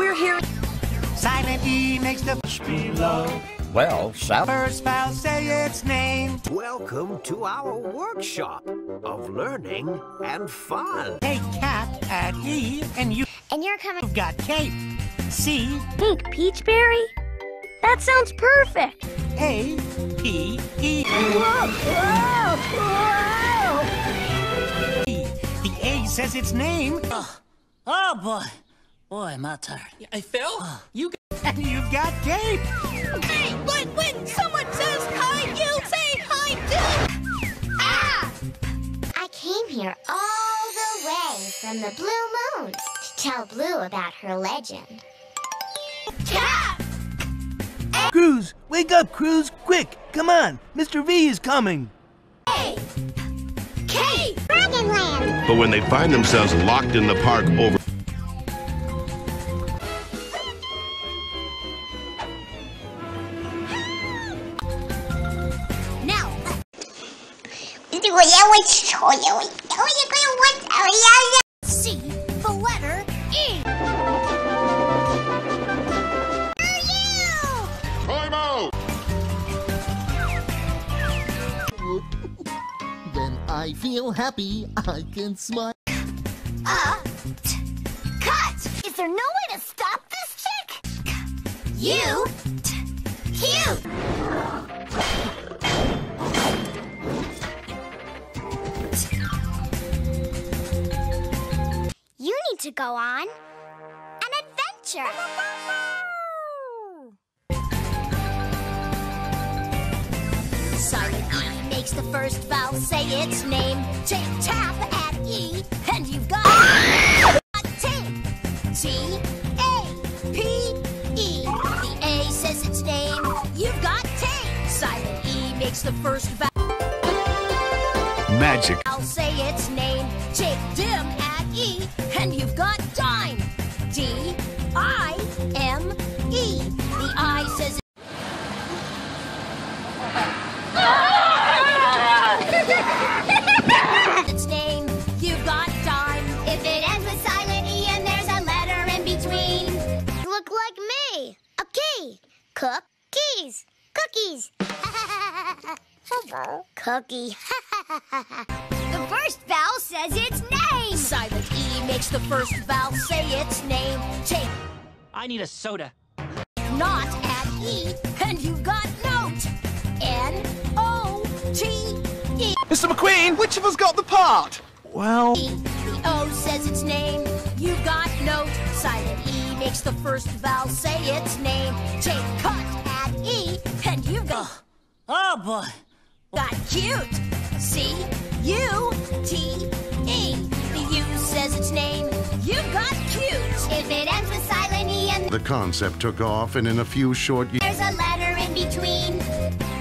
we're here. Silent E makes the below. Well, First vowel, say its name. Welcome to our workshop of learning and fun. A cap at E, and you've And you're coming. got cape. C, Pink peachberry? That sounds perfect. A, P, E. Whoa, whoa, whoa. The A says its name. Oh, boy. Boy, am I tired. Hey, Phil, you And you've got cape. Hey, when someone says hi, you say hi too. Ah! I came here all the way from the Blue Moon to tell Blue about her legend. Cap! Cruz, wake up, Cruz, quick, come on, Mr. V is coming. Hey! K! Dragonland! But when they find themselves locked in the park over... Now, C, the letter E. Time out! When I feel happy, I can smile. Cut! Is there no way to stop this chick? You! Cute! You need to go on an adventure. Silent E makes the first vowel say its name. Take tap at E, and you've got tape. T-A-P-E. The A says its name. You've got tape. Silent E makes the first vowel. Magic. I'll say its name. Take dim at E, and you've got dime. D-I-M-E. The I says its name. You've got dime. If it ends with silent E and there's a letter in between. Look like me. A key. Cookies. Cookies. Cookie. The first vowel says its name. Silent E makes the first vowel say its name. Take I need a soda. not at E, and you've got note. N-O-T-E. Mr. McQueen, which of us got the part? Well... The O says its name. You've got note. Silent E makes the first vowel say its name. Take cut at E, and you've got... Oh, boy. Got cute. C-U-T-E. The U says its name. You've got cute. If it ends with silent E and The concept took off, and in a few short years... there's a letter in between.